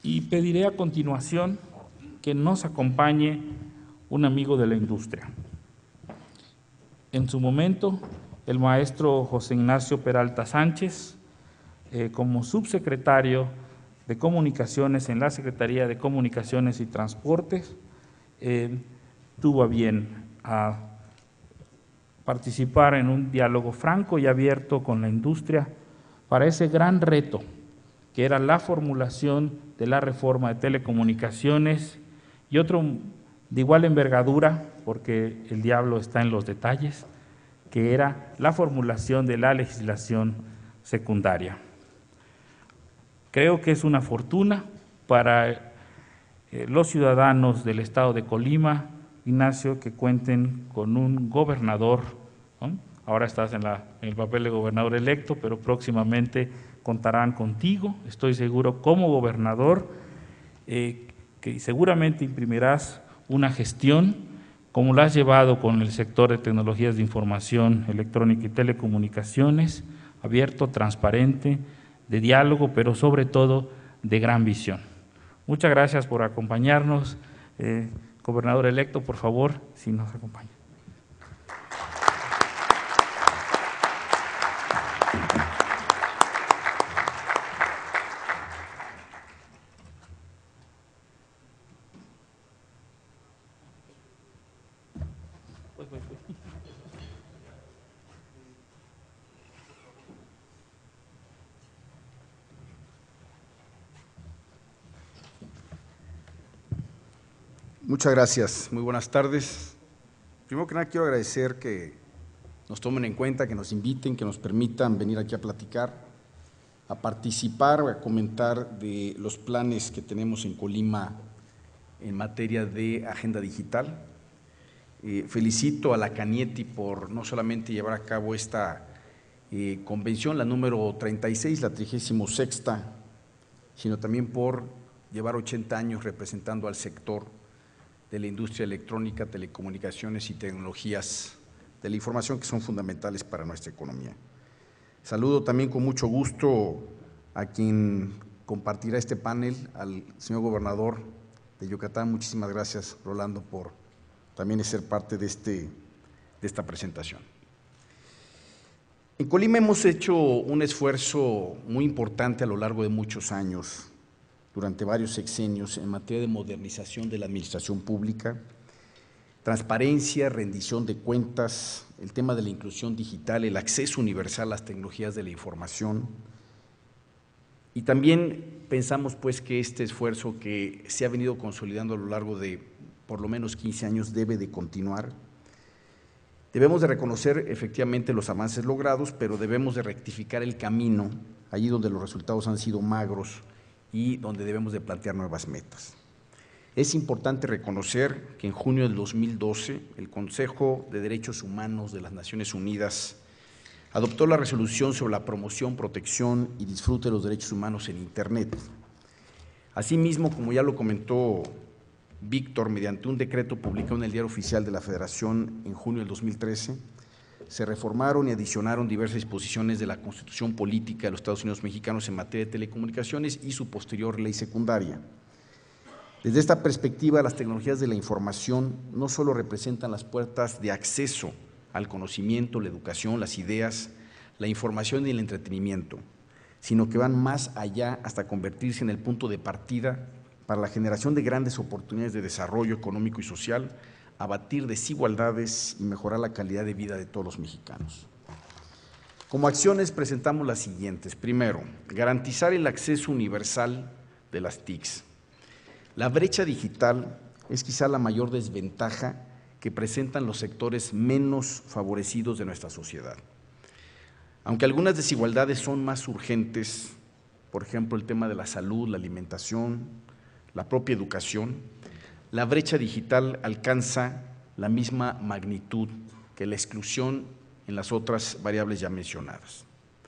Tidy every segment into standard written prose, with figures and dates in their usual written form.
Y pediré a continuación que nos acompañe un amigo de la industria. En su momento, el maestro José Ignacio Peralta Sánchez, como subsecretario de Comunicaciones en la Secretaría de Comunicaciones y Transportes, tuvo a bien a participar en un diálogo franco y abierto con la industria para ese gran reto que era la formulación de la reforma de telecomunicaciones y otro de igual envergadura, porque el diablo está en los detalles, que era la formulación de la legislación secundaria. Creo que es una fortuna para los ciudadanos del estado de Colima, Ignacio, que cuenten con un gobernador, ¿no? Ahora estás en el papel de gobernador electo, pero próximamente contarán contigo, estoy seguro, como gobernador, que seguramente imprimirás una gestión como la has llevado con el sector de tecnologías de información electrónica y telecomunicaciones, abierto, transparente, de diálogo, pero sobre todo de gran visión. Muchas gracias por acompañarnos. Gobernador electo, por favor, si nos acompaña. Muchas gracias, muy buenas tardes. Primero que nada quiero agradecer que nos tomen en cuenta, que nos inviten, que nos permitan venir aquí a platicar, a participar, a comentar de los planes que tenemos en Colima en materia de agenda digital. Felicito a la Canieti por no solamente llevar a cabo esta convención, la número 36, la 36ª, sino también por llevar 80 años representando al sector de la industria electrónica, telecomunicaciones y tecnologías de la información que son fundamentales para nuestra economía. Saludo también con mucho gusto a quien compartirá este panel, al señor gobernador de Yucatán. Muchísimas gracias, Rolando, por también ser parte de esta presentación. En Colima hemos hecho un esfuerzo muy importante a lo largo de muchos años, durante varios sexenios, en materia de modernización de la administración pública, transparencia, rendición de cuentas, el tema de la inclusión digital, el acceso universal a las tecnologías de la información. Y también pensamos pues que este esfuerzo que se ha venido consolidando a lo largo de por lo menos 15 años debe de continuar. Debemos de reconocer efectivamente los avances logrados, pero debemos de rectificar el camino allí donde los resultados han sido magros y donde debemos de plantear nuevas metas. Es importante reconocer que en junio del 2012 el Consejo de Derechos Humanos de las Naciones Unidas adoptó la resolución sobre la promoción, protección y disfrute de los derechos humanos en Internet. Asimismo, como ya lo comentó Víctor, mediante un decreto publicado en el Diario Oficial de la Federación en junio del 2013, se reformaron y adicionaron diversas disposiciones de la Constitución Política de los Estados Unidos Mexicanos en materia de telecomunicaciones y su posterior ley secundaria. Desde esta perspectiva, las tecnologías de la información no solo representan las puertas de acceso al conocimiento, la educación, las ideas, la información y el entretenimiento, sino que van más allá hasta convertirse en el punto de partida para la generación de grandes oportunidades de desarrollo económico y social, abatir desigualdades y mejorar la calidad de vida de todos los mexicanos. Como acciones presentamos las siguientes. Primero, garantizar el acceso universal de las TICs. La brecha digital es quizá la mayor desventaja que presentan los sectores menos favorecidos de nuestra sociedad. Aunque algunas desigualdades son más urgentes, por ejemplo, el tema de la salud, la alimentación, la propia educación, la brecha digital alcanza la misma magnitud que la exclusión en las otras variables ya mencionadas.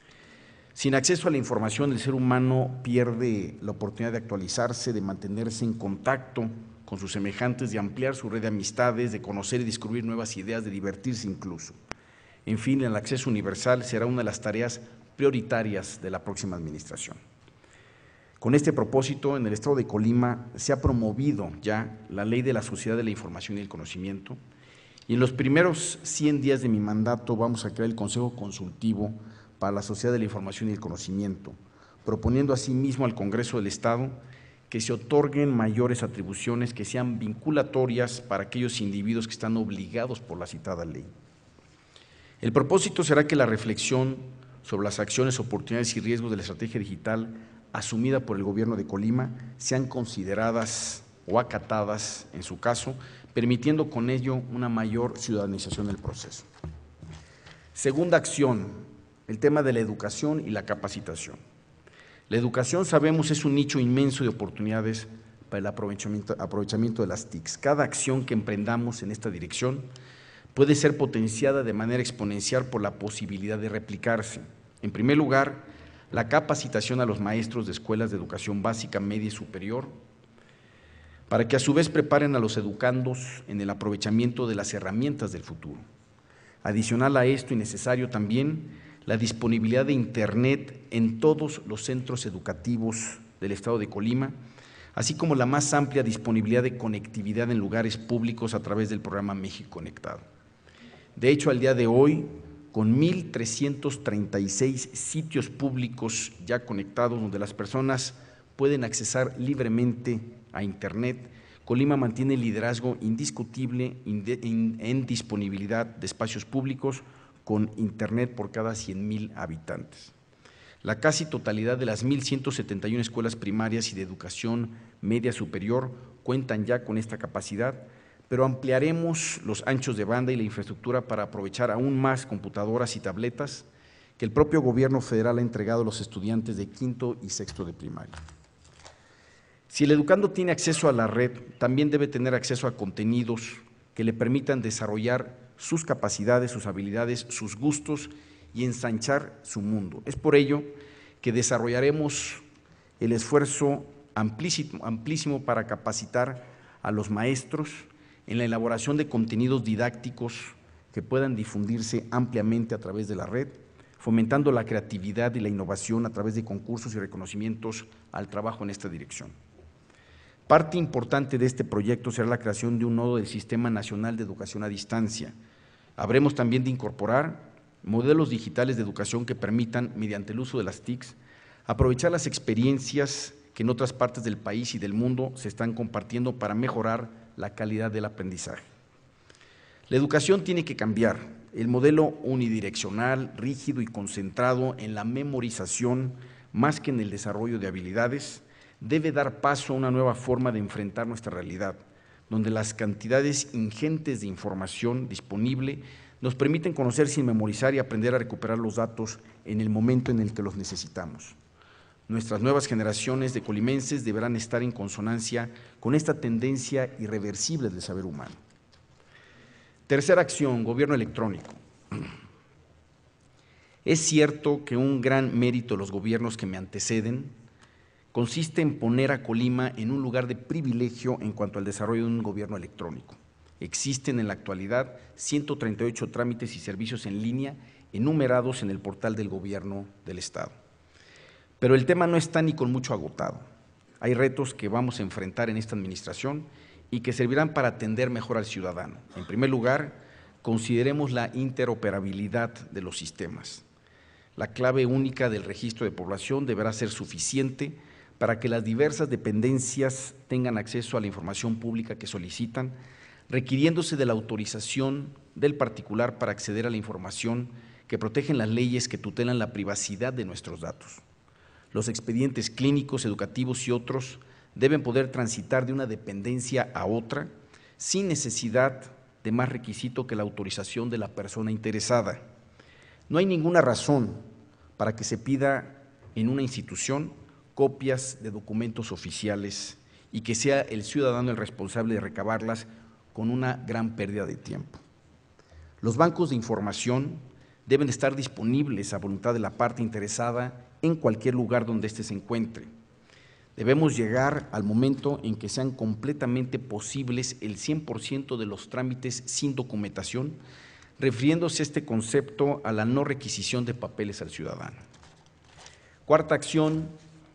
Sin acceso a la información, el ser humano pierde la oportunidad de actualizarse, de mantenerse en contacto con sus semejantes, de ampliar su red de amistades, de conocer y descubrir nuevas ideas, de divertirse incluso. En fin, el acceso universal será una de las tareas prioritarias de la próxima administración. Con este propósito, en el Estado de Colima se ha promovido ya la Ley de la Sociedad de la Información y el Conocimiento, y en los primeros 100 días de mi mandato vamos a crear el Consejo Consultivo para la Sociedad de la Información y el Conocimiento, proponiendo asimismo al Congreso del Estado que se otorguen mayores atribuciones que sean vinculatorias para aquellos individuos que están obligados por la citada ley. El propósito será que la reflexión sobre las acciones, oportunidades y riesgos de la estrategia digital asumida por el Gobierno de Colima sean consideradas o acatadas en su caso, permitiendo con ello una mayor ciudadanización del proceso. Segunda acción, el tema de la educación y la capacitación. La educación, sabemos, es un nicho inmenso de oportunidades para el aprovechamiento de las TICs. Cada acción que emprendamos en esta dirección puede ser potenciada de manera exponencial por la posibilidad de replicarse. En primer lugar, la capacitación a los maestros de escuelas de educación básica, media y superior, para que a su vez preparen a los educandos en el aprovechamiento de las herramientas del futuro. Adicional a esto y necesario también, la disponibilidad de Internet en todos los centros educativos del Estado de Colima, así como la más amplia disponibilidad de conectividad en lugares públicos a través del programa México Conectado. De hecho, al día de hoy, con 1,336 sitios públicos ya conectados donde las personas pueden accesar libremente a Internet, Colima mantiene el liderazgo indiscutible en disponibilidad de espacios públicos con Internet por cada 100,000 habitantes. La casi totalidad de las 1,171 escuelas primarias y de educación media superior cuentan ya con esta capacidad, pero ampliaremos los anchos de banda y la infraestructura para aprovechar aún más computadoras y tabletas que el propio Gobierno federal ha entregado a los estudiantes de quinto y sexto de primaria. Si el educando tiene acceso a la red, también debe tener acceso a contenidos que le permitan desarrollar sus capacidades, sus habilidades, sus gustos y ensanchar su mundo. Es por ello que desarrollaremos el esfuerzo amplísimo para capacitar a los maestros en la elaboración de contenidos didácticos que puedan difundirse ampliamente a través de la red, fomentando la creatividad y la innovación a través de concursos y reconocimientos al trabajo en esta dirección. Parte importante de este proyecto será la creación de un nodo del Sistema Nacional de Educación a Distancia. Habremos también de incorporar modelos digitales de educación que permitan, mediante el uso de las TICs, aprovechar las experiencias que en otras partes del país y del mundo se están compartiendo para mejorar la calidad del aprendizaje. La educación tiene que cambiar. El modelo unidireccional, rígido y concentrado en la memorización más que en el desarrollo de habilidades, debe dar paso a una nueva forma de enfrentar nuestra realidad, donde las cantidades ingentes de información disponible nos permiten conocer sin memorizar y aprender a recuperar los datos en el momento en el que los necesitamos. Nuestras nuevas generaciones de colimenses deberán estar en consonancia con esta tendencia irreversible del saber humano. Tercera acción, gobierno electrónico. Es cierto que un gran mérito de los gobiernos que me anteceden consiste en poner a Colima en un lugar de privilegio en cuanto al desarrollo de un gobierno electrónico. Existen en la actualidad 138 trámites y servicios en línea enumerados en el portal del Gobierno del Estado. Pero el tema no está ni con mucho agotado. Hay retos que vamos a enfrentar en esta administración y que servirán para atender mejor al ciudadano. En primer lugar, consideremos la interoperabilidad de los sistemas. La clave única del registro de población deberá ser suficiente para que las diversas dependencias tengan acceso a la información pública que solicitan, requiriéndose de la autorización del particular para acceder a la información que protegen las leyes que tutelan la privacidad de nuestros datos. Los expedientes clínicos, educativos y otros deben poder transitar de una dependencia a otra sin necesidad de más requisito que la autorización de la persona interesada. No hay ninguna razón para que se pida en una institución copias de documentos oficiales y que sea el ciudadano el responsable de recabarlas con una gran pérdida de tiempo. Los bancos de información deben estar disponibles a voluntad de la parte interesada en cualquier lugar donde éste se encuentre. Debemos llegar al momento en que sean completamente posibles el 100% de los trámites sin documentación, refiriéndose este concepto a la no requisición de papeles al ciudadano. Cuarta acción,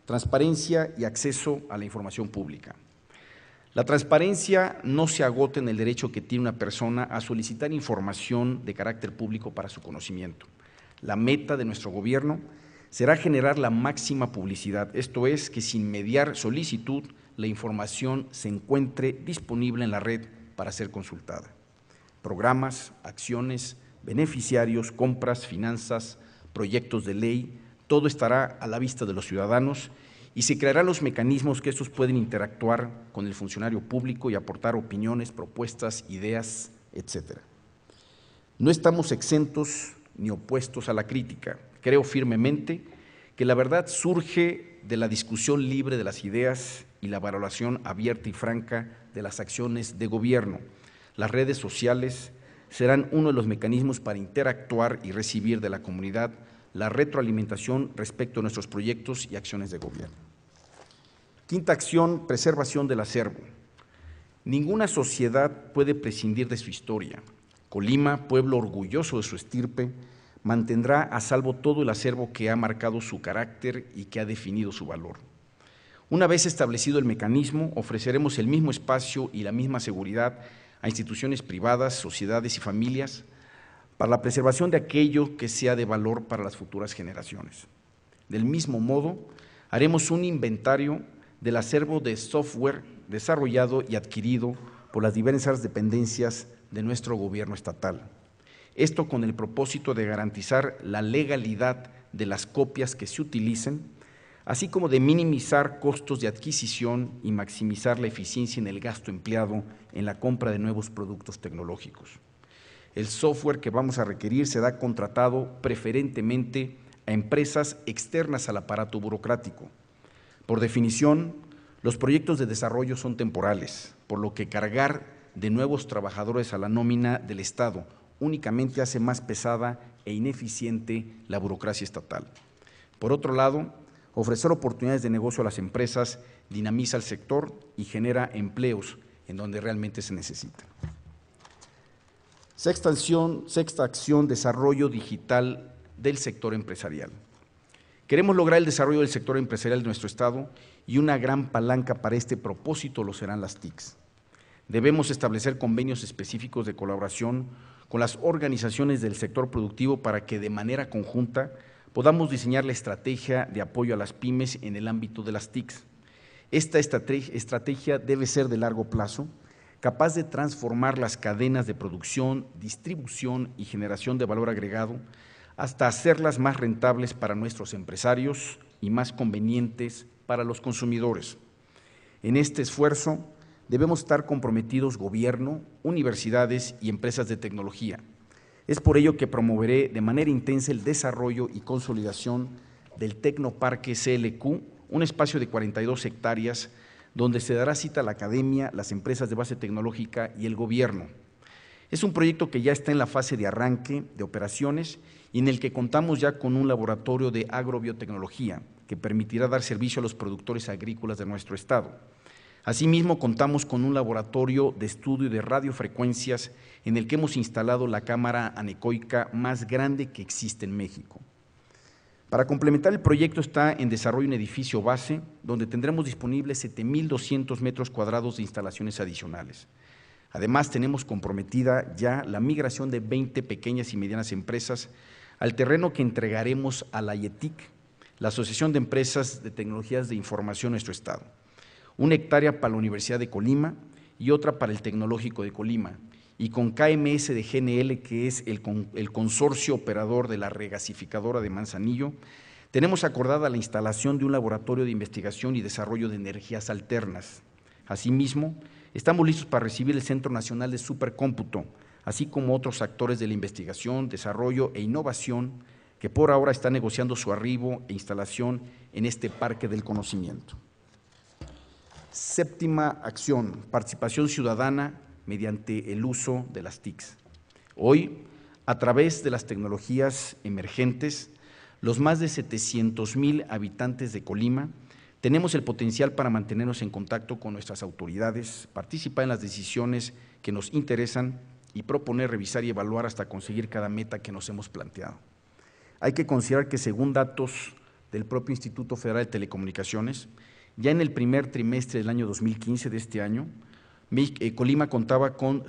Transparencia y acceso a la información pública. La transparencia no se agota en el derecho que tiene una persona a solicitar información de carácter público para su conocimiento. La meta de nuestro gobierno será generar la máxima publicidad, esto es, que sin mediar solicitud, la información se encuentre disponible en la red para ser consultada. Programas, acciones, beneficiarios, compras, finanzas, proyectos de ley, todo estará a la vista de los ciudadanos y se crearán los mecanismos que estos pueden interactuar con el funcionario público y aportar opiniones, propuestas, ideas, etcétera. No estamos exentos ni opuestos a la crítica. Creo firmemente que la verdad surge de la discusión libre de las ideas y la valoración abierta y franca de las acciones de gobierno. Las redes sociales serán uno de los mecanismos para interactuar y recibir de la comunidad la retroalimentación respecto a nuestros proyectos y acciones de gobierno. Quinta acción, preservación del acervo. Ninguna sociedad puede prescindir de su historia. Colima, pueblo orgulloso de su estirpe, mantendrá a salvo todo el acervo que ha marcado su carácter y que ha definido su valor. Una vez establecido el mecanismo, ofreceremos el mismo espacio y la misma seguridad a instituciones privadas, sociedades y familias para la preservación de aquello que sea de valor para las futuras generaciones. Del mismo modo, haremos un inventario del acervo de software desarrollado y adquirido por las diversas dependencias de nuestro gobierno estatal. Esto con el propósito de garantizar la legalidad de las copias que se utilicen, así como de minimizar costos de adquisición y maximizar la eficiencia en el gasto empleado en la compra de nuevos productos tecnológicos. El software que vamos a requerir será contratado preferentemente a empresas externas al aparato burocrático. Por definición, los proyectos de desarrollo son temporales, por lo que cargar de nuevos trabajadores a la nómina del Estado únicamente hace más pesada e ineficiente la burocracia estatal. Por otro lado, ofrecer oportunidades de negocio a las empresas dinamiza el sector y genera empleos en donde realmente se necesita. Sexta acción, desarrollo digital del sector empresarial. Queremos lograr el desarrollo del sector empresarial de nuestro Estado y una gran palanca para este propósito lo serán las TICs. Debemos establecer convenios específicos de colaboración con las organizaciones del sector productivo para que de manera conjunta podamos diseñar la estrategia de apoyo a las pymes en el ámbito de las TICs. Esta estrategia debe ser de largo plazo, capaz de transformar las cadenas de producción, distribución y generación de valor agregado hasta hacerlas más rentables para nuestros empresarios y más convenientes para los consumidores. En este esfuerzo debemos estar comprometidos gobierno, universidades y empresas de tecnología. Es por ello que promoveré de manera intensa el desarrollo y consolidación del Tecnoparque CLQ, un espacio de 42 hectáreas donde se dará cita a la academia, las empresas de base tecnológica y el gobierno. Es un proyecto que ya está en la fase de arranque de operaciones y en el que contamos ya con un laboratorio de agrobiotecnología que permitirá dar servicio a los productores agrícolas de nuestro estado. Asimismo, contamos con un laboratorio de estudio de radiofrecuencias en el que hemos instalado la cámara anecoica más grande que existe en México. Para complementar el proyecto está en desarrollo un edificio base donde tendremos disponibles 7,200 metros cuadrados de instalaciones adicionales. Además, tenemos comprometida ya la migración de 20 pequeñas y medianas empresas al terreno que entregaremos a la IETIC, la Asociación de Empresas de Tecnologías de Información de nuestro Estado. 1 hectárea para la Universidad de Colima y otra para el Tecnológico de Colima, y con KMS de GNL, que es el consorcio operador de la regasificadora de Manzanillo, tenemos acordada la instalación de un laboratorio de investigación y desarrollo de energías alternas. Asimismo, estamos listos para recibir el Centro Nacional de Supercómputo, así como otros actores de la investigación, desarrollo e innovación que por ahora están negociando su arribo e instalación en este parque del conocimiento. Séptima acción, participación ciudadana mediante el uso de las TICs. Hoy, a través de las tecnologías emergentes, los más de 700,000 habitantes de Colima tenemos el potencial para mantenernos en contacto con nuestras autoridades, participar en las decisiones que nos interesan y proponer, revisar y evaluar hasta conseguir cada meta que nos hemos planteado. Hay que considerar que según datos del propio Instituto Federal de Telecomunicaciones, ya en el primer trimestre del año 2015 de este año, Colima contaba con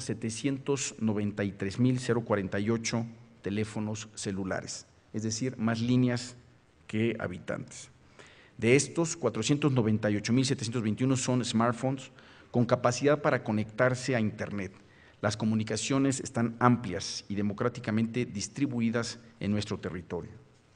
793,048 teléfonos celulares, es decir, más líneas que habitantes. De estos, 498,721 son smartphones con capacidad para conectarse a Internet. Las comunicaciones están amplias y democráticamente distribuidas en nuestro territorio.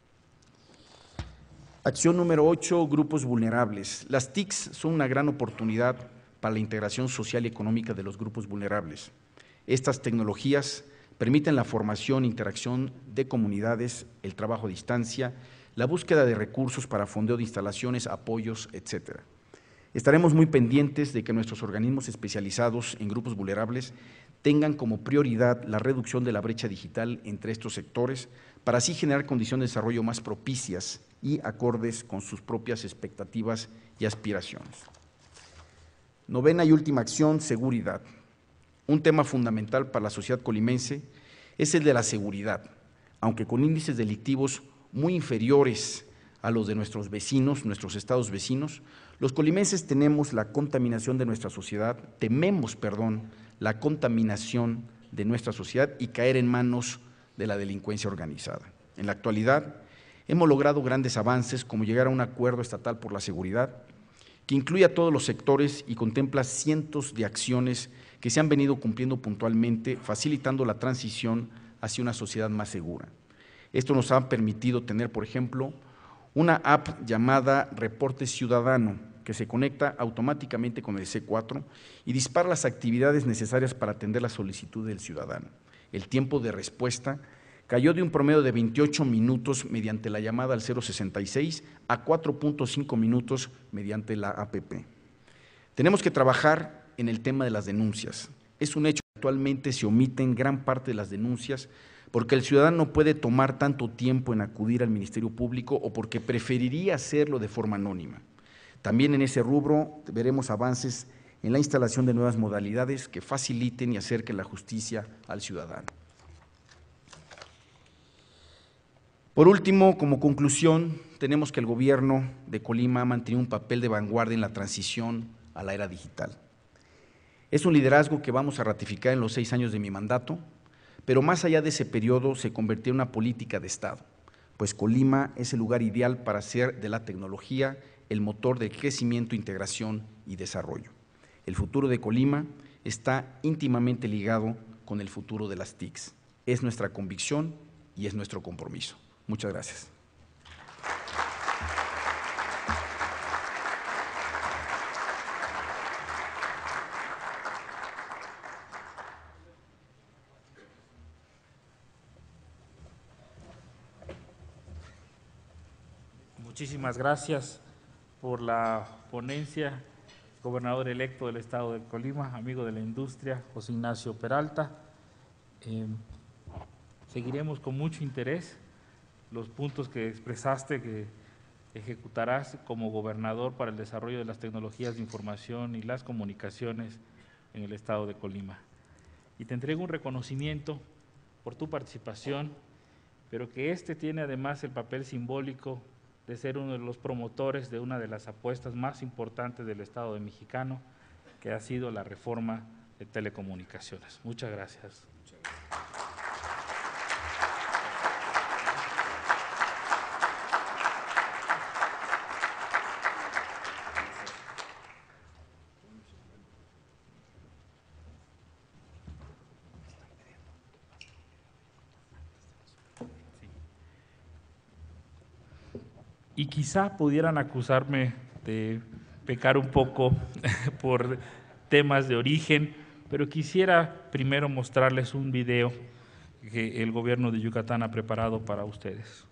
Acción número 8, grupos vulnerables. Las TICs son una gran oportunidad para la integración social y económica de los grupos vulnerables. Estas tecnologías permiten la formación e interacción de comunidades, el trabajo a distancia, la búsqueda de recursos para fondeo de instalaciones, apoyos, etcétera. Estaremos muy pendientes de que nuestros organismos especializados en grupos vulnerables tengan como prioridad la reducción de la brecha digital entre estos sectores, para así generar condiciones de desarrollo más propicias y acordes con sus propias expectativas y aspiraciones. Novena y última acción, seguridad. Un tema fundamental para la sociedad colimense es el de la seguridad, aunque con índices delictivos muy inferiores a los de nuestros vecinos, nuestros estados vecinos, los colimenses tememos la contaminación de nuestra sociedad la contaminación de nuestra sociedad y caer en manos de la delincuencia organizada. En la actualidad, hemos logrado grandes avances, como llegar a un acuerdo estatal por la seguridad, que incluye a todos los sectores y contempla cientos de acciones que se han venido cumpliendo puntualmente, facilitando la transición hacia una sociedad más segura. Esto nos ha permitido tener, por ejemplo, una app llamada Reporte Ciudadano, que se conecta automáticamente con el C4 y dispara las actividades necesarias para atender la solicitud del ciudadano. El tiempo de respuesta cayó de un promedio de 28 minutos mediante la llamada al 066 a 4.5 minutos mediante la APP. Tenemos que trabajar en el tema de las denuncias. Es un hecho que actualmente se omiten gran parte de las denuncias porque el ciudadano no puede tomar tanto tiempo en acudir al Ministerio Público o porque preferiría hacerlo de forma anónima. También en ese rubro veremos avances en la instalación de nuevas modalidades que faciliten y acerquen la justicia al ciudadano. Por último, como conclusión, tenemos que el gobierno de Colima ha mantenido un papel de vanguardia en la transición a la era digital. Es un liderazgo que vamos a ratificar en los 6 años de mi mandato, pero más allá de ese periodo se convirtió en una política de Estado, pues Colima es el lugar ideal para hacer de la tecnología el motor de crecimiento, integración y desarrollo. El futuro de Colima está íntimamente ligado con el futuro de las TICs. Es nuestra convicción y es nuestro compromiso. Muchas gracias. Muchísimas gracias por la ponencia, gobernador electo del Estado de Colima, amigo de la industria, José Ignacio Peralta. Seguiremos con mucho interés los puntos que expresaste que ejecutarás como gobernador para el desarrollo de las tecnologías de información y las comunicaciones en el Estado de Colima. Y te entrego un reconocimiento por tu participación, pero que este tiene además el papel simbólico de ser uno de los promotores de una de las apuestas más importantes del Estado de mexicano, que ha sido la reforma de telecomunicaciones. Muchas gracias. Y quizá pudieran acusarme de pecar un poco por temas de origen, pero quisiera primero mostrarles un video que el gobierno de Yucatán ha preparado para ustedes.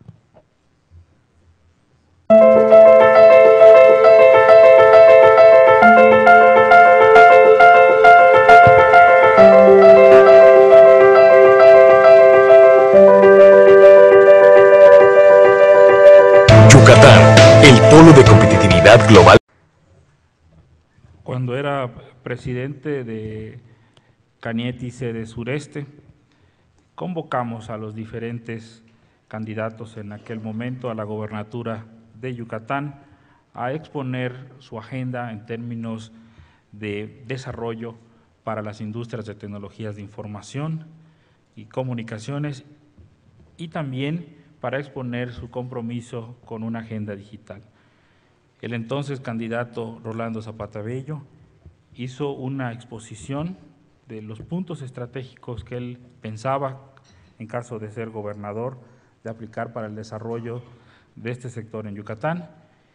Yucatán, el polo de competitividad global. Cuando era presidente de Cañete y Sede Sureste, convocamos a los diferentes candidatos en aquel momento a la gobernatura de Yucatán, a exponer su agenda en términos de desarrollo para las industrias de tecnologías de información y comunicaciones, y también para exponer su compromiso con una agenda digital. El entonces candidato Rolando Zapata Bello hizo una exposición de los puntos estratégicos que él pensaba, en caso de ser gobernador, de aplicar para el desarrollo de este sector en Yucatán,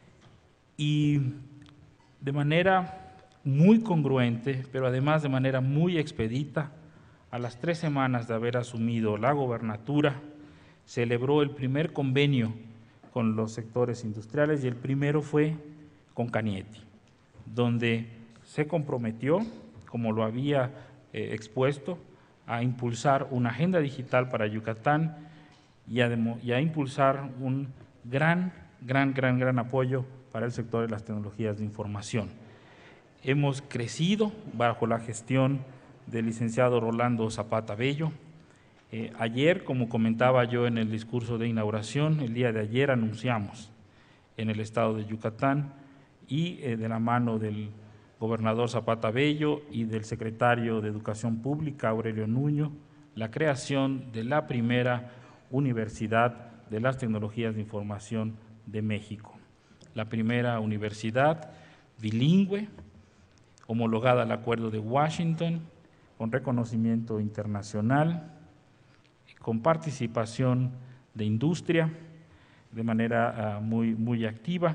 y de manera muy congruente, pero además de manera muy expedita, a las 3 semanas de haber asumido la gobernatura, celebró el primer convenio con los sectores industriales, y el primero fue con Cañete, donde se comprometió, como lo había expuesto, a impulsar una agenda digital para Yucatán y a impulsar un gran apoyo para el sector de las tecnologías de información. Hemos crecido bajo la gestión del licenciado Rolando Zapata Bello. Ayer, como comentaba yo en el discurso de inauguración, el día de ayer anunciamos en el estado de Yucatán y de la mano del gobernador Zapata Bello y del secretario de Educación Pública, Aurelio Nuño, la creación de la primera Universidad de las Tecnologías de Información de México. La primera universidad bilingüe, homologada al Acuerdo de Washington, con reconocimiento internacional, con participación de industria de manera muy activa,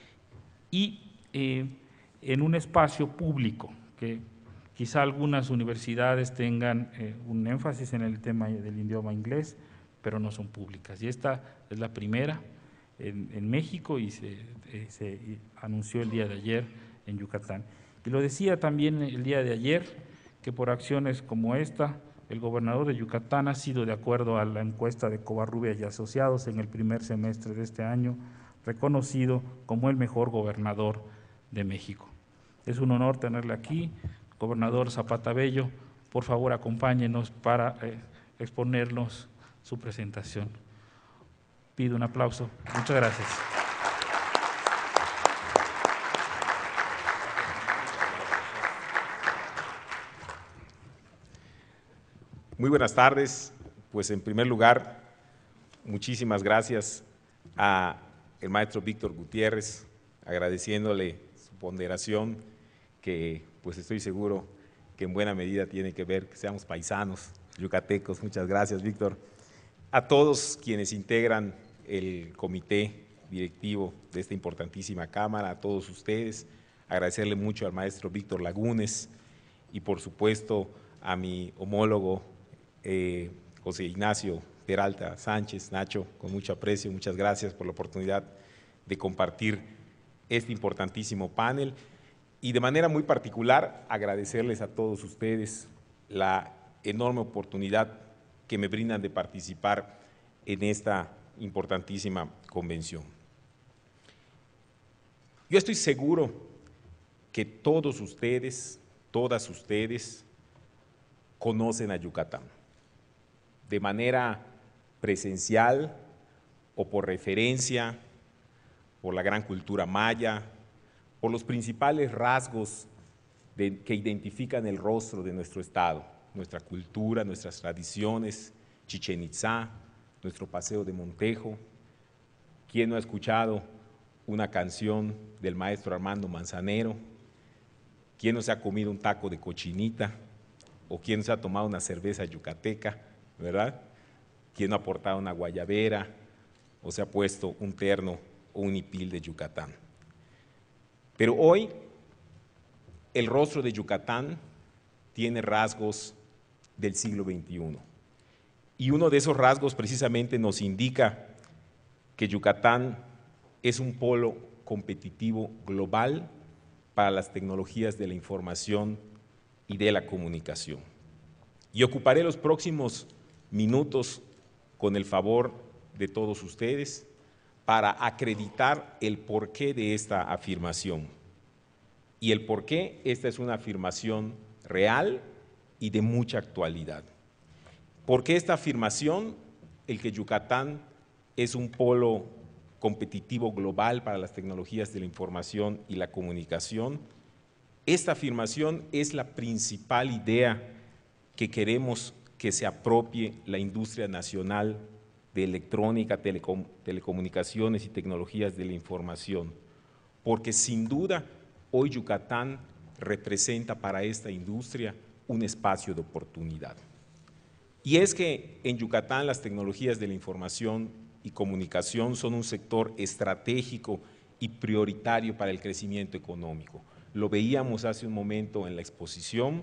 y en un espacio público, que quizá algunas universidades tengan un énfasis en el tema del idioma inglés, pero no son públicas. Y esta es la primera en México, y se anunció el día de ayer en Yucatán. Y lo decía también el día de ayer, que por acciones como esta, el gobernador de Yucatán ha sido, de acuerdo a la encuesta de Covarrubias y Asociados en el primer semestre de este año, reconocido como el mejor gobernador de México. Es un honor tenerle aquí, gobernador Zapata Bello. Por favor, acompáñenos para exponernos su presentación. Pido un aplauso. Muchas gracias. Muy buenas tardes. Pues en primer lugar, muchísimas gracias al maestro Víctor Gutiérrez, agradeciéndole su ponderación, que pues estoy seguro que en buena medida tiene que ver que seamos paisanos, yucatecos. Muchas gracias, Víctor. A todos quienes integran el comité directivo de esta importantísima Cámara, a todos ustedes, agradecerle mucho al maestro Víctor Lagunes y por supuesto a mi homólogo José Ignacio Peralta Sánchez, Nacho, con mucho aprecio. Muchas gracias por la oportunidad de compartir este importantísimo panel, y de manera muy particular agradecerles a todos ustedes la enorme oportunidad que me brindan de participar en esta importantísima convención. Yo estoy seguro que todos ustedes, todas ustedes, conocen a Yucatán de manera presencial o por referencia, por la gran cultura maya, por los principales rasgos que identifican el rostro de nuestro estado, nuestra cultura, nuestras tradiciones, Chichén Itzá, nuestro paseo de Montejo. ¿Quién no ha escuchado una canción del maestro Armando Manzanero? ¿Quién no se ha comido un taco de cochinita? ¿O quién no se ha tomado una cerveza yucateca, verdad? ¿Quién no ha portado una guayabera o se ha puesto un terno o un hipil de Yucatán? Pero hoy el rostro de Yucatán tiene rasgos del siglo XXI, y uno de esos rasgos precisamente nos indica que Yucatán es un polo competitivo global para las tecnologías de la información y de la comunicación. Y ocuparé los próximos minutos, con el favor de todos ustedes, para acreditar el porqué de esta afirmación, y el porqué esta es una afirmación real y de mucha actualidad. ¿Por qué esta afirmación? El que Yucatán es un polo competitivo global para las tecnologías de la información y la comunicación. Esta afirmación es la principal idea que queremos que se apropie la industria nacional de electrónica, telecomunicaciones y tecnologías de la información, porque sin duda hoy Yucatán representa para esta industria un espacio de oportunidad. Y es que en Yucatán las tecnologías de la información y comunicación son un sector estratégico y prioritario para el crecimiento económico. Lo veíamos hace un momento en la exposición,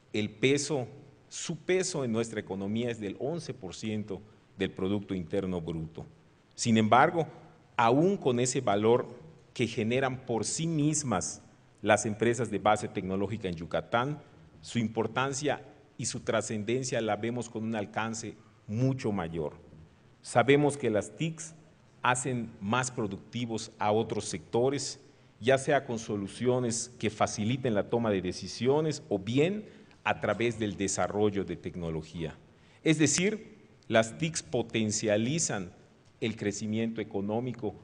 su peso en nuestra economía es del 11% del Producto Interno Bruto. Sin embargo, aún con ese valor que generan por sí mismas las empresas de base tecnológica en Yucatán, su importancia y su trascendencia la vemos con un alcance mucho mayor. Sabemos que las TICs hacen más productivos a otros sectores, ya sea con soluciones que faciliten la toma de decisiones o bien a través del desarrollo de tecnología. Es decir, las TICs potencializan el crecimiento económico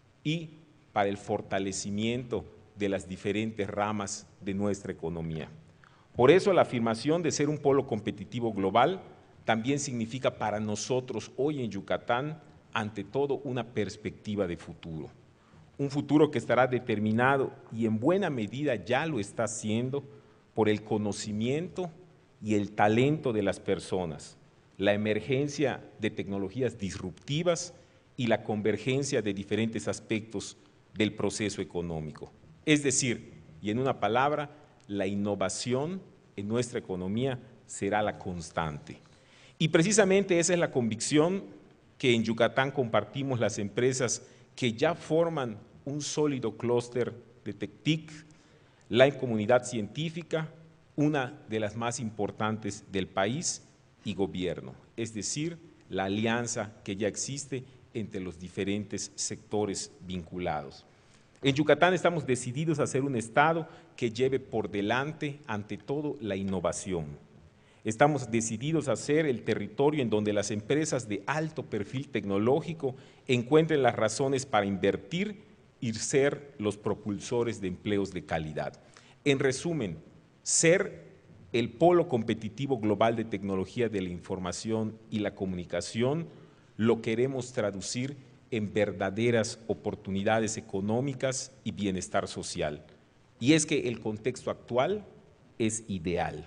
y para el fortalecimiento de las diferentes ramas de nuestra economía. Por eso la afirmación de ser un polo competitivo global también significa para nosotros hoy en Yucatán, ante todo, una perspectiva de futuro. Un futuro que estará determinado y en buena medida ya lo está haciendo por el conocimiento y el talento de las personas, la emergencia de tecnologías disruptivas y la convergencia de diferentes aspectos del proceso económico. Es decir, y en una palabra, la innovación en nuestra economía será la constante. Y precisamente esa es la convicción que en Yucatán compartimos las empresas que ya forman un sólido clúster de TECTIC, la comunidad científica, una de las más importantes del país, y gobierno, es decir, la alianza que ya existe entre los diferentes sectores vinculados. En Yucatán estamos decididos a ser un Estado que lleve por delante, ante todo, la innovación. Estamos decididos a ser el territorio en donde las empresas de alto perfil tecnológico encuentren las razones para invertir y ser los propulsores de empleos de calidad. En resumen, ser el polo competitivo global de tecnología de la información y la comunicación lo queremos traducir en verdaderas oportunidades económicas y bienestar social. Y es que el contexto actual es ideal.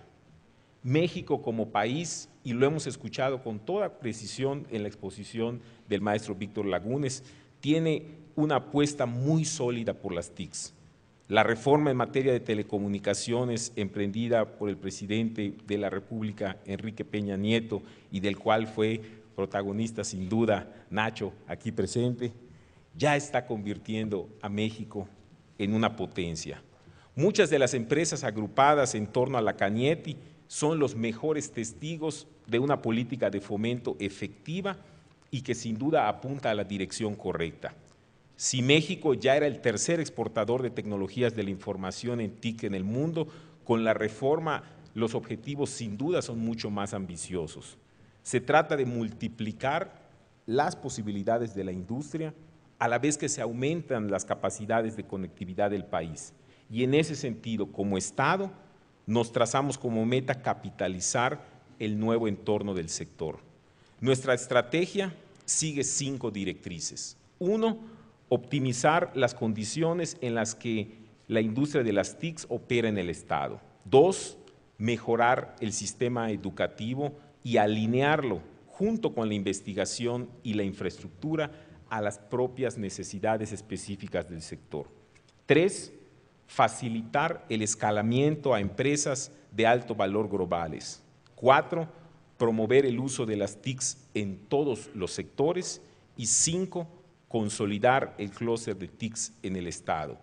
México como país, y lo hemos escuchado con toda precisión en la exposición del maestro Víctor Lagunes, tiene una apuesta muy sólida por las TICs. La reforma en materia de telecomunicaciones emprendida por el presidente de la República, Enrique Peña Nieto, y del cual fue protagonista sin duda Nacho, aquí presente, ya está convirtiendo a México en una potencia. Muchas de las empresas agrupadas en torno a la Cañete son los mejores testigos de una política de fomento efectiva y que sin duda apunta a la dirección correcta. Si México ya era el tercer exportador de tecnologías de la información en TIC en el mundo, con la reforma los objetivos sin duda son mucho más ambiciosos. Se trata de multiplicar las posibilidades de la industria a la vez que se aumentan las capacidades de conectividad del país. Y en ese sentido, como Estado, nos trazamos como meta capitalizar el nuevo entorno del sector. Nuestra estrategia sigue 5 directrices. 1, optimizar las condiciones en las que la industria de las TICs opera en el Estado. 2, mejorar el sistema educativo y alinearlo junto con la investigación y la infraestructura a las propias necesidades específicas del sector. 3, facilitar el escalamiento a empresas de alto valor globales. 4, promover el uso de las TICs en todos los sectores. Y 5, consolidar el clúster de TICs en el Estado.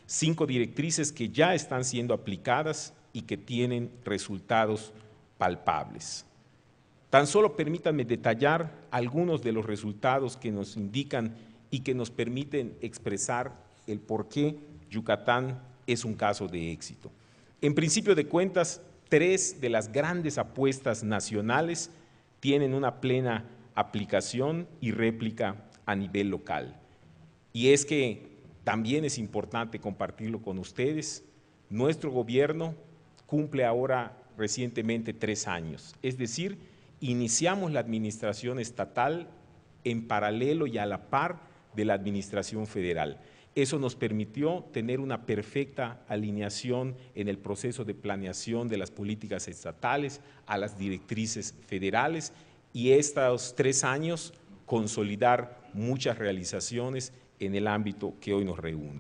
5 directrices que ya están siendo aplicadas y que tienen resultados palpables. Tan solo permítanme detallar algunos de los resultados que nos indican y que nos permiten expresar el por qué Yucatán es un caso de éxito. En principio de cuentas, 3 de las grandes apuestas nacionales tienen una plena aplicación y réplica a nivel local. Y es que también es importante compartirlo con ustedes, nuestro gobierno cumple ahora recientemente 3 años, es decir, iniciamos la administración estatal en paralelo y a la par de la administración federal. Eso nos permitió tener una perfecta alineación en el proceso de planeación de las políticas estatales a las directrices federales y estos 3 años consolidar muchas realizaciones en el ámbito que hoy nos reúne.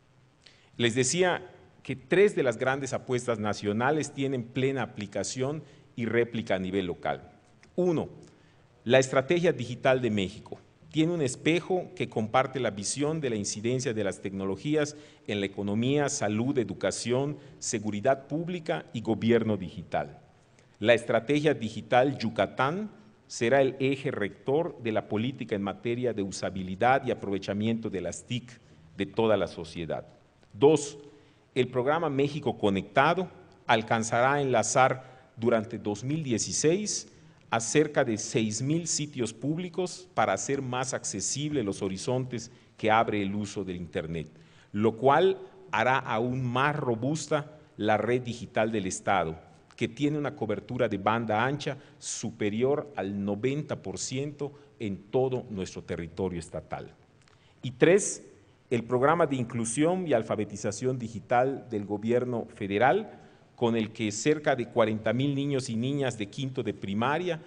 Les decía que 3 de las grandes apuestas nacionales tienen plena aplicación y réplica a nivel local. 1. La Estrategia Digital de México. Tiene un espejo que comparte la visión de la incidencia de las tecnologías en la economía, salud, educación, seguridad pública y gobierno digital. La Estrategia Digital Yucatán será el eje rector de la política en materia de usabilidad y aprovechamiento de las TIC de toda la sociedad. 2. El programa México Conectado alcanzará a enlazar durante 2016 a cerca de 6,000 sitios públicos para hacer más accesibles los horizontes que abre el uso del Internet, lo cual hará aún más robusta la red digital del Estado, que tiene una cobertura de banda ancha superior al 90% en todo nuestro territorio estatal. Y 3, el programa de inclusión y alfabetización digital del gobierno federal, con el que cerca de 40,000 niños y niñas de quinto de primaria,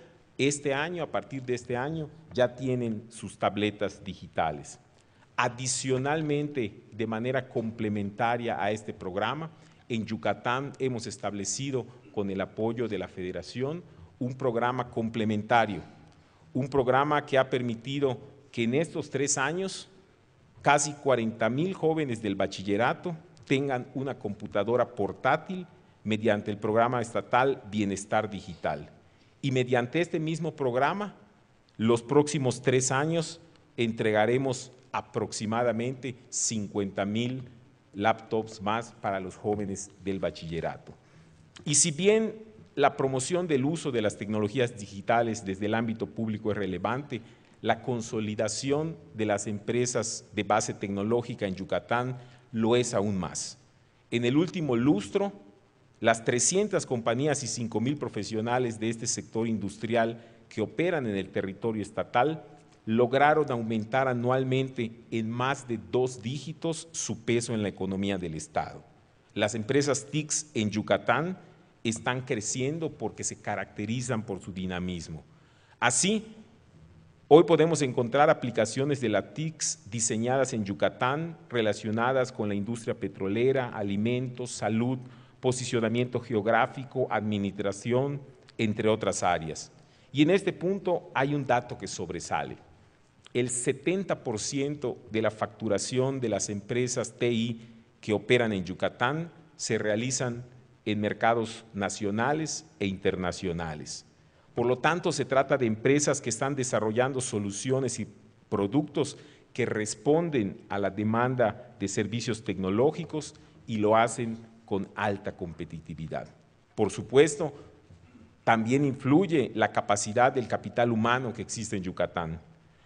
a partir de este año, ya tienen sus tabletas digitales. Adicionalmente, de manera complementaria a este programa, en Yucatán hemos establecido, con el apoyo de la Federación, un programa complementario, un programa que ha permitido que en estos 3 años casi 40,000 jóvenes del bachillerato tengan una computadora portátil mediante el programa estatal Bienestar Digital. Y mediante este mismo programa, los próximos 3 años entregaremos aproximadamente 50,000 laptops más para los jóvenes del bachillerato. Y si bien la promoción del uso de las tecnologías digitales desde el ámbito público es relevante, la consolidación de las empresas de base tecnológica en Yucatán lo es aún más. En el último lustro, las 300 compañías y 5,000 profesionales de este sector industrial que operan en el territorio estatal lograron aumentar anualmente en más de 2 dígitos su peso en la economía del Estado. Las empresas TICs en Yucatán están creciendo porque se caracterizan por su dinamismo. Así, hoy podemos encontrar aplicaciones de las TICs diseñadas en Yucatán relacionadas con la industria petrolera, alimentos, salud, posicionamiento geográfico, administración, entre otras áreas. Y en este punto hay un dato que sobresale. El 70% de la facturación de las empresas TI que operan en Yucatán se realizan en mercados nacionales e internacionales. Por lo tanto, se trata de empresas que están desarrollando soluciones y productos que responden a la demanda de servicios tecnológicos y lo hacen con alta competitividad. Por supuesto, también influye la capacidad del capital humano que existe en Yucatán.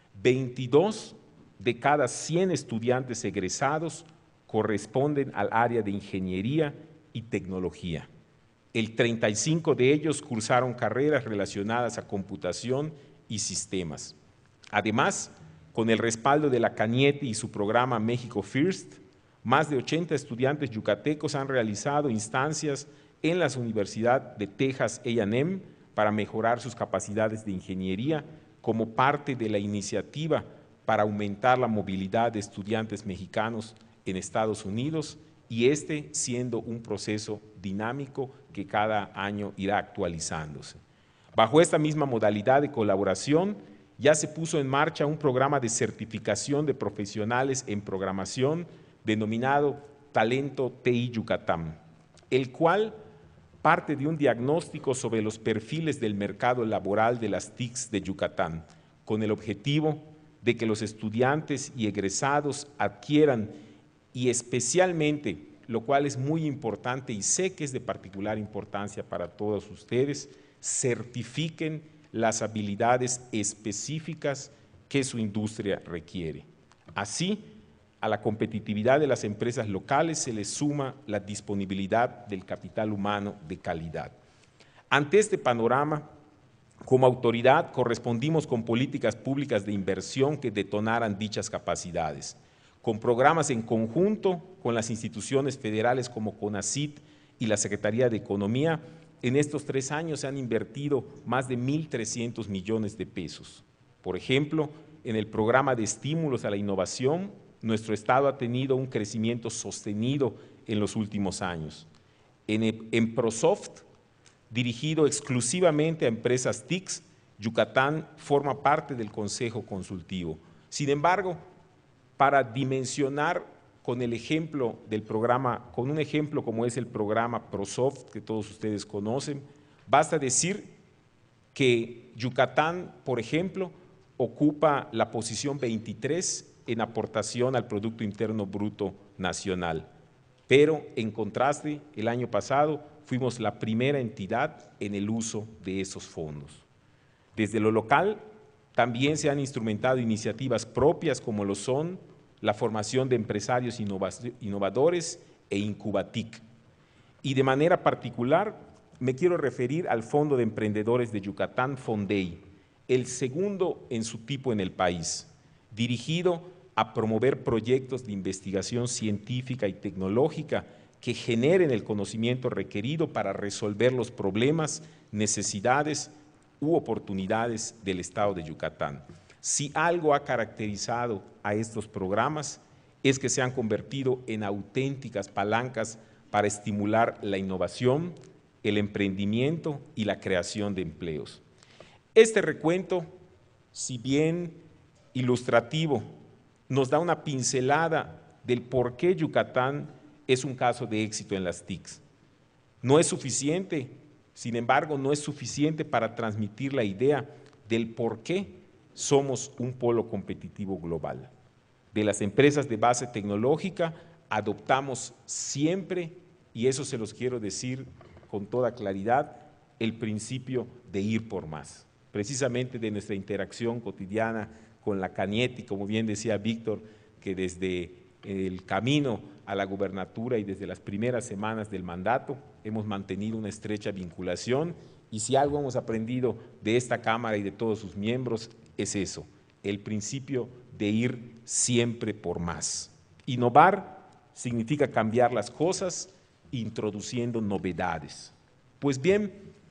22 de cada 100 estudiantes egresados corresponden al área de ingeniería y tecnología. El 35 de ellos cursaron carreras relacionadas a computación y sistemas. Además, con el respaldo de la CANIETI y su programa México First, más de 80 estudiantes yucatecos han realizado instancias en la Universidad de Texas A&M para mejorar sus capacidades de ingeniería como parte de la iniciativa para aumentar la movilidad de estudiantes mexicanos en Estados Unidos y este siendo un proceso dinámico que cada año irá actualizándose. Bajo esta misma modalidad de colaboración, ya se puso en marcha un programa de certificación de profesionales en programación denominado Talento TI Yucatán, el cual parte de un diagnóstico sobre los perfiles del mercado laboral de las TICs de Yucatán, con el objetivo de que los estudiantes y egresados adquieran y especialmente, lo cual es muy importante y sé que es de particular importancia para todos ustedes, certifiquen las habilidades específicas que su industria requiere. Así, a la competitividad de las empresas locales se le suma la disponibilidad del capital humano de calidad. Ante este panorama, como autoridad correspondimos con políticas públicas de inversión que detonaran dichas capacidades, con programas en conjunto con las instituciones federales como CONACYT y la Secretaría de Economía. En estos 3 años se han invertido más de 1.300 millones de pesos. Por ejemplo, en el programa de estímulos a la innovación, nuestro Estado ha tenido un crecimiento sostenido en los últimos años. En ProSoft, dirigido exclusivamente a empresas TICs, Yucatán forma parte del Consejo Consultivo. Sin embargo, para dimensionar con el ejemplo del programa, con un ejemplo como es el programa ProSoft, que todos ustedes conocen, basta decir que Yucatán, por ejemplo, ocupa la posición 23 en aportación al Producto Interno Bruto Nacional. Pero, en contraste, el año pasado fuimos la primera entidad en el uso de esos fondos. Desde lo local, también se han instrumentado iniciativas propias como lo son la formación de empresarios innovadores e Incubatic. Y de manera particular, me quiero referir al Fondo de Emprendedores de Yucatán, FONDEI, el segundo en su tipo en el país, dirigido a promover proyectos de investigación científica y tecnológica que generen el conocimiento requerido para resolver los problemas, necesidades u oportunidades del Estado de Yucatán. Si algo ha caracterizado a estos programas es que se han convertido en auténticas palancas para estimular la innovación, el emprendimiento y la creación de empleos. Este recuento, si bien ilustrativo, nos da una pincelada del por qué Yucatán es un caso de éxito en las TICs. No es suficiente, sin embargo, no es suficiente para transmitir la idea del por qué somos un polo competitivo global. De las empresas de base tecnológica adoptamos siempre, y eso se los quiero decir con toda claridad, el principio de ir por más. Precisamente de nuestra interacción cotidiana con la CANIETI, como bien decía Víctor, que desde el camino a la gubernatura y desde las primeras semanas del mandato hemos mantenido una estrecha vinculación, y si algo hemos aprendido de esta Cámara y de todos sus miembros es eso, el principio de ir siempre por más. Innovar significa cambiar las cosas introduciendo novedades. Pues bien,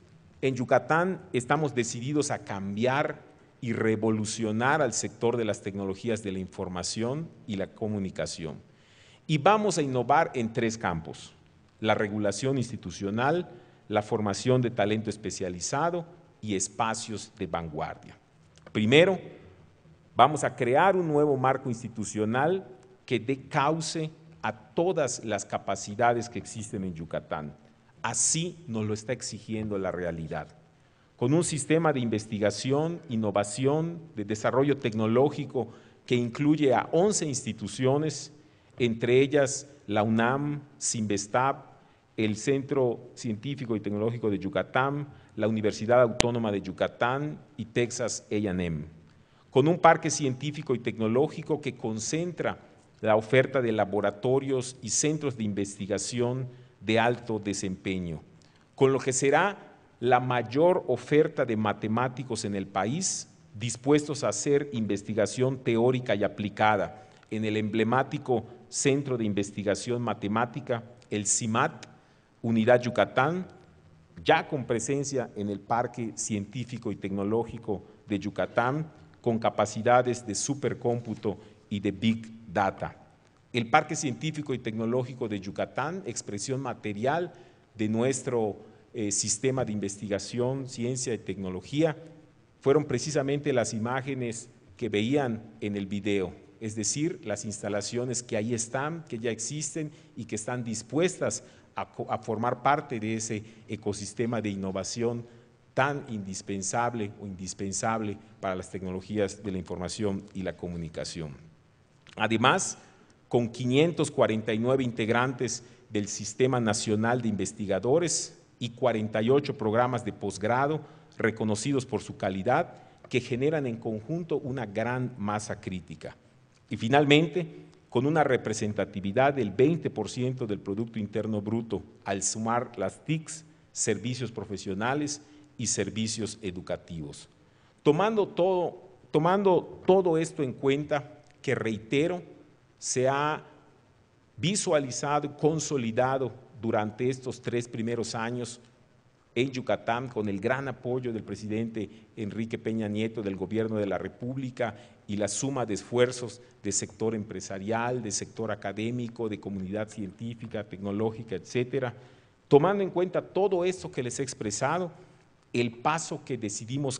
en Yucatán estamos decididos a cambiar y revolucionar al sector de las tecnologías de la información y la comunicación. Y vamos a innovar en 3 campos: la regulación institucional, la formación de talento especializado y espacios de vanguardia. Primero, vamos a crear un nuevo marco institucional que dé cauce a todas las capacidades que existen en Yucatán. Así nos lo está exigiendo la realidad. Con un sistema de investigación, innovación, de desarrollo tecnológico que incluye a 11 instituciones, entre ellas la UNAM, Cinvestav, el Centro Científico y Tecnológico de Yucatán, la Universidad Autónoma de Yucatán y Texas A&M, con un parque científico y tecnológico que concentra la oferta de laboratorios y centros de investigación de alto desempeño, con lo que será la mayor oferta de matemáticos en el país, dispuestos a hacer investigación teórica y aplicada en el emblemático Centro de Investigación Matemática, el CIMAT, Unidad Yucatán, ya con presencia en el Parque Científico y Tecnológico de Yucatán, con capacidades de supercómputo y de Big Data. El Parque Científico y Tecnológico de Yucatán, expresión material de nuestro sistema de investigación, ciencia y tecnología, fueron precisamente las imágenes que veían en el video, es decir, las instalaciones que ahí están, que ya existen y que están dispuestas a formar parte de ese ecosistema de innovación tan indispensable o indispensable para las tecnologías de la información y la comunicación. Además, con 549 integrantes del Sistema Nacional de Investigadores y 48 programas de posgrado reconocidos por su calidad, que generan en conjunto una gran masa crítica. Y finalmente, con una representatividad del 20% del Producto Interno Bruto al sumar las TICs, servicios profesionales y servicios educativos. Tomando todo esto en cuenta, que reitero, se ha visualizado, consolidado durante estos 3 primeros años en Yucatán, con el gran apoyo del presidente Enrique Peña Nieto, del Gobierno de la República, y la suma de esfuerzos del sector empresarial, del sector académico, de comunidad científica, tecnológica, etcétera. Tomando en cuenta todo esto que les he expresado, el paso que decidimos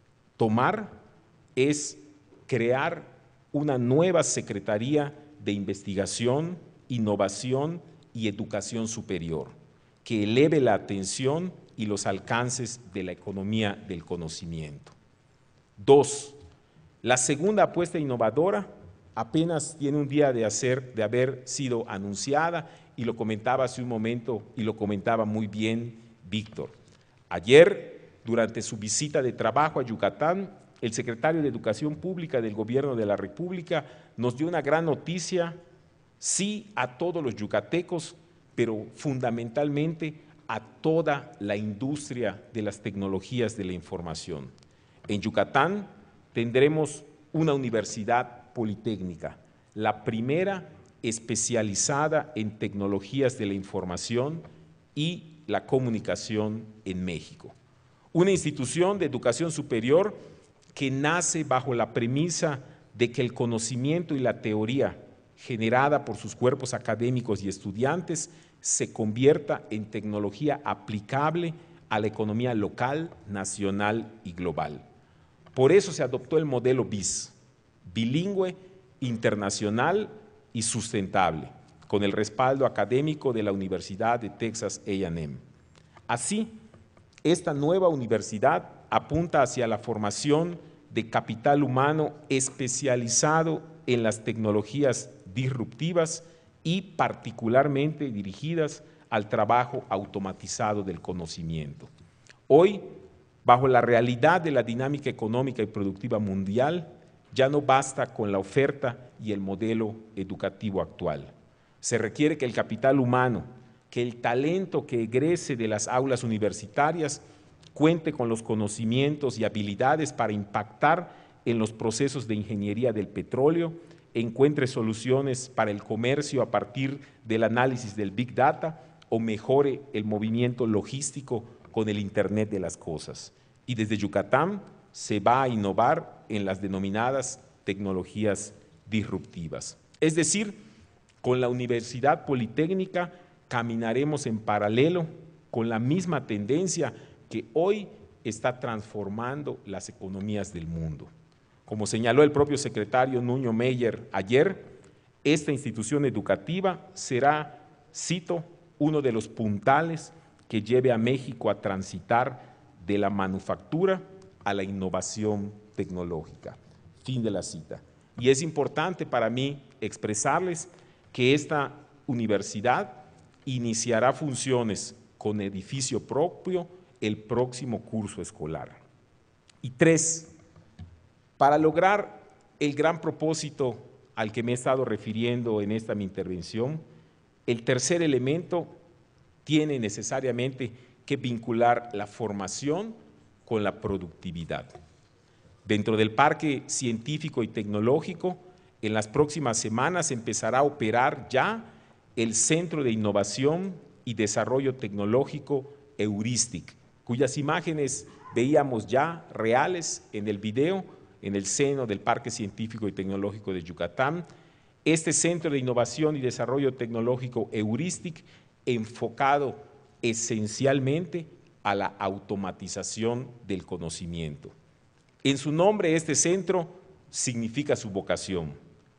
tomar es crear una nueva Secretaría de Investigación, Innovación y Educación Superior, que eleve la atención y los alcances de la economía del conocimiento. 2. La segunda apuesta innovadora apenas tiene un día de haber sido anunciada, y lo comentaba hace un momento y lo comentaba muy bien Víctor. Ayer, durante su visita de trabajo a Yucatán, el secretario de Educación Pública del Gobierno de la República nos dio una gran noticia, sí a todos los yucatecos, pero fundamentalmente a toda la industria de las tecnologías de la información. En Yucatán tendremos una universidad politécnica, la primera especializada en tecnologías de la información y la comunicación en México. Una institución de educación superior que nace bajo la premisa de que el conocimiento y la teoría generada por sus cuerpos académicos y estudiantes se convierta en tecnología aplicable a la economía local, nacional y global. Por eso se adoptó el modelo BIS, bilingüe, internacional y sustentable, con el respaldo académico de la Universidad de Texas A&M. Así, esta nueva universidad apunta hacia la formación de capital humano especializado en las tecnologías disruptivas y particularmente dirigidas al trabajo automatizado del conocimiento. Hoy, bajo la realidad de la dinámica económica y productiva mundial, ya no basta con la oferta y el modelo educativo actual. Se requiere que el capital humano, que el talento que egrese de las aulas universitarias cuente con los conocimientos y habilidades para impactar en los procesos de ingeniería del petróleo, encuentre soluciones para el comercio a partir del análisis del Big Data o mejore el movimiento logístico con el Internet de las cosas. Y desde Yucatán se va a innovar en las denominadas tecnologías disruptivas. Es decir, con la Universidad Politécnica caminaremos en paralelo con la misma tendencia que hoy está transformando las economías del mundo. Como señaló el propio secretario Nuño Meyer ayer, esta institución educativa será, cito, uno de los puntales que lleve a México a transitar de la manufactura a la innovación tecnológica. Fin de la cita. Y es importante para mí expresarles que esta universidad iniciará funciones con edificio propio el próximo curso escolar. Y 3, para lograr el gran propósito al que me he estado refiriendo en esta mi intervención, el tercer elemento tiene necesariamente que vincular la formación con la productividad. Dentro del Parque Científico y Tecnológico, en las próximas semanas empezará a operar ya el Centro de Innovación y Desarrollo Tecnológico Heuristic, cuyas imágenes veíamos ya reales en el video en el seno del Parque Científico y Tecnológico de Yucatán. Este Centro de Innovación y Desarrollo Tecnológico Heuristic enfocado esencialmente a la automatización del conocimiento. En su nombre, este centro significa su vocación,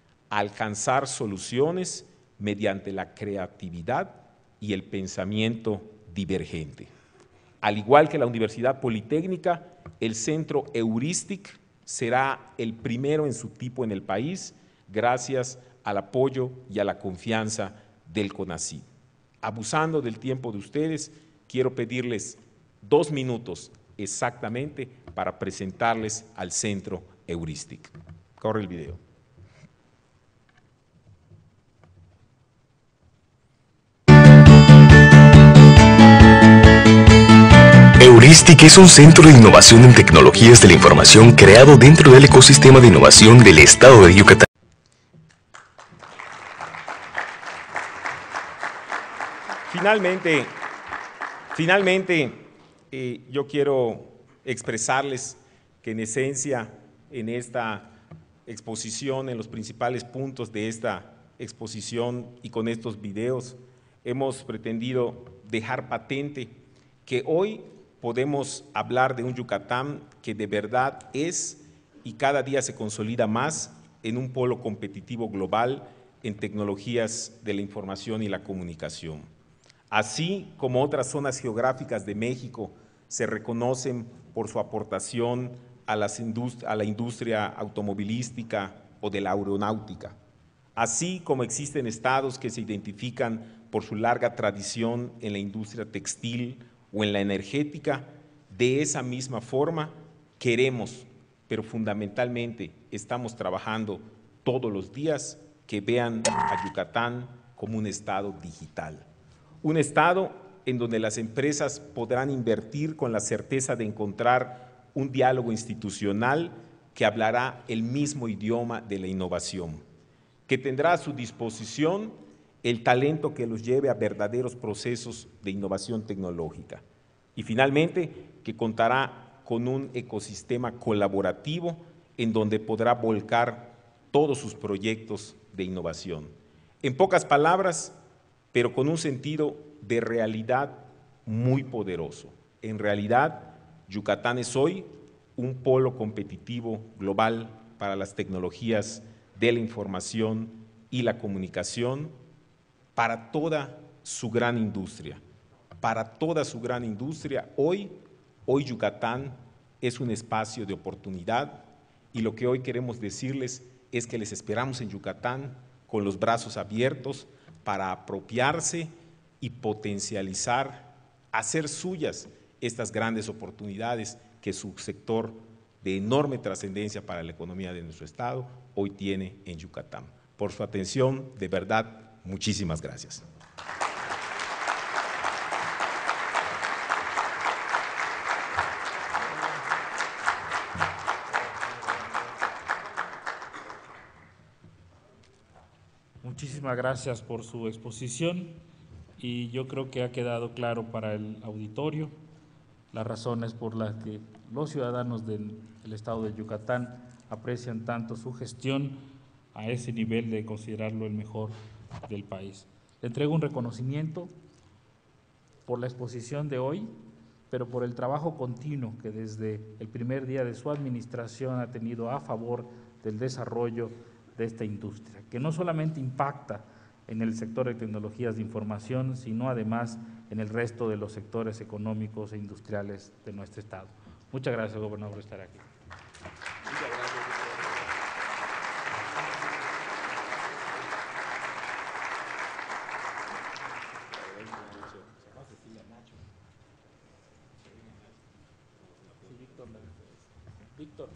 alcanzar soluciones mediante la creatividad y el pensamiento divergente. Al igual que la Universidad Politécnica, el Centro Heuristic será el primero en su tipo en el país, gracias al apoyo y a la confianza del CONACYT. Abusando del tiempo de ustedes, quiero pedirles 2 minutos exactamente para presentarles al centro Heuristic. Corre el video. Heuristic es un centro de innovación en tecnologías de la información creado dentro del ecosistema de innovación del estado de Yucatán. Finalmente, yo quiero expresarles que en esencia, en esta exposición, en los principales puntos de esta exposición y con estos videos, hemos pretendido dejar patente que hoy podemos hablar de un Yucatán que de verdad es y cada día se consolida más en un polo competitivo global en tecnologías de la información y la comunicación. Así como otras zonas geográficas de México se reconocen por su aportación a la industria automovilística o de la aeronáutica. Así como existen estados que se identifican por su larga tradición en la industria textil o en la energética, de esa misma forma queremos, pero fundamentalmente estamos trabajando todos los días que vean a Yucatán como un estado digital. Un estado en donde las empresas podrán invertir con la certeza de encontrar un diálogo institucional que hablará el mismo idioma de la innovación, que tendrá a su disposición el talento que los lleve a verdaderos procesos de innovación tecnológica y finalmente que contará con un ecosistema colaborativo en donde podrá volcar todos sus proyectos de innovación. En pocas palabras, pero con un sentido de realidad muy poderoso. En realidad, Yucatán es hoy un polo competitivo global para las tecnologías de la información y la comunicación para toda su gran industria. Para toda su gran industria, hoy Yucatán es un espacio de oportunidad y lo que hoy queremos decirles es que les esperamos en Yucatán con los brazos abiertos para apropiarse y potencializar, hacer suyas estas grandes oportunidades que su sector de enorme trascendencia para la economía de nuestro estado hoy tiene en Yucatán. Por su atención, de verdad, muchísimas gracias. Muchísimas gracias por su exposición y yo creo que ha quedado claro para el auditorio las razones por las que los ciudadanos del estado de Yucatán aprecian tanto su gestión a ese nivel de considerarlo el mejor del país. Le entrego un reconocimiento por la exposición de hoy, pero por el trabajo continuo que desde el primer día de su administración ha tenido a favor del desarrollo de esta industria, que no solamente impacta en el sector de tecnologías de información, sino además en el resto de los sectores económicos e industriales de nuestro estado. Muchas gracias, gobernador, por estar aquí. Muchas gracias. Víctor.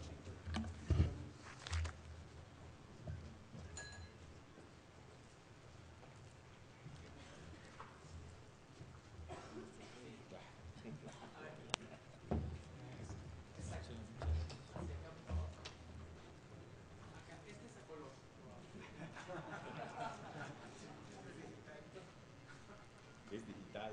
Es digital.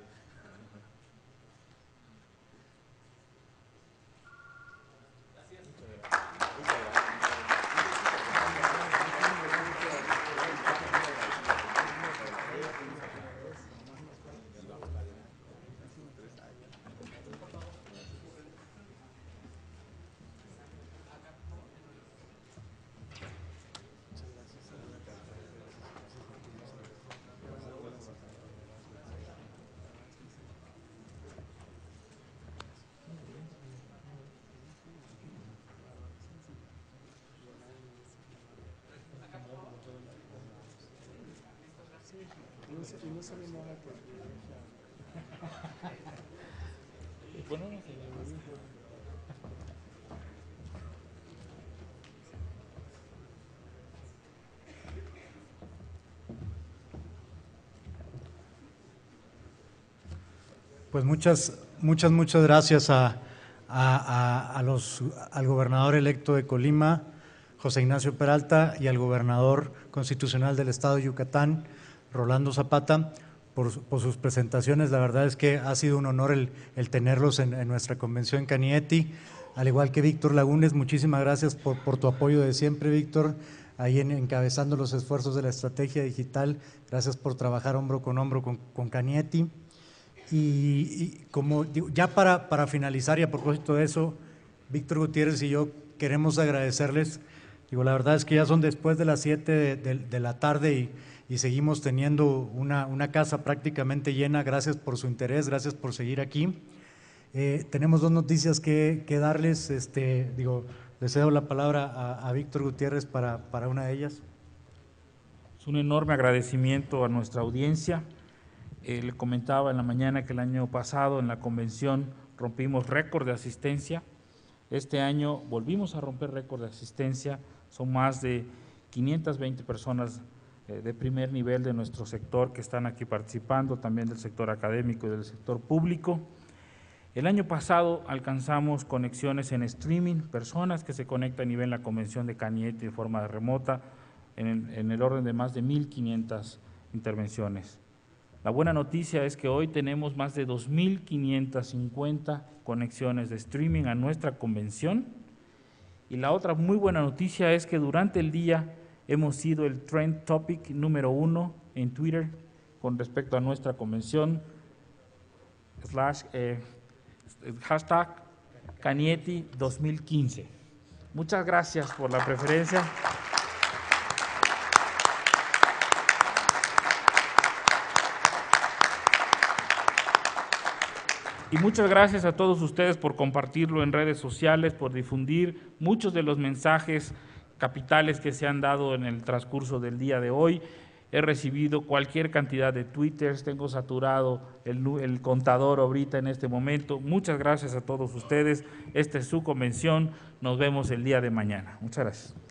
No sabe nada que... Bueno, no sé. Pues muchas gracias al gobernador electo de Colima, José Ignacio Peralta, y al gobernador constitucional del Estado de Yucatán, Rolando Zapata, por sus presentaciones. La verdad es que ha sido un honor el tenerlos en nuestra convención en Cañete, al igual que Víctor Lagunes. Muchísimas gracias por tu apoyo de siempre, Víctor, ahí encabezando los esfuerzos de la estrategia digital. Gracias por trabajar hombro con hombro con Cañete. Y como digo, ya para finalizar y a propósito de eso, Víctor Gutiérrez y yo queremos agradecerles. Digo, la verdad es que ya son después de las 7 de la tarde y seguimos teniendo una casa prácticamente llena. Gracias por su interés, gracias por seguir aquí. Tenemos dos noticias que darles. Le cedo la palabra a Víctor Gutiérrez para una de ellas. Es un enorme agradecimiento a nuestra audiencia. Le comentaba en la mañana que el año pasado en la convención rompimos récord de asistencia. Este año volvimos a romper récord de asistencia. Son más de 520 personas de primer nivel de nuestro sector que están aquí participando, también del sector académico y del sector público. El año pasado alcanzamos conexiones en streaming, personas que se conectan y ven la convención de Cañete de forma remota, en el orden de más de 1.500 intervenciones. La buena noticia es que hoy tenemos más de 2.550 conexiones de streaming a nuestra convención, y la otra muy buena noticia es que durante el día hemos sido el trend topic número 1 en Twitter con respecto a nuestra convención, hashtag Cañete 2015. Muchas gracias por la preferencia. Y muchas gracias a todos ustedes por compartirlo en redes sociales, por difundir muchos de los mensajes capitales que se han dado en el transcurso del día de hoy. He recibido cualquier cantidad de twitters, tengo saturado el contador ahorita en este momento. Muchas gracias a todos ustedes. Esta es su convención. Nos vemos el día de mañana. Muchas gracias.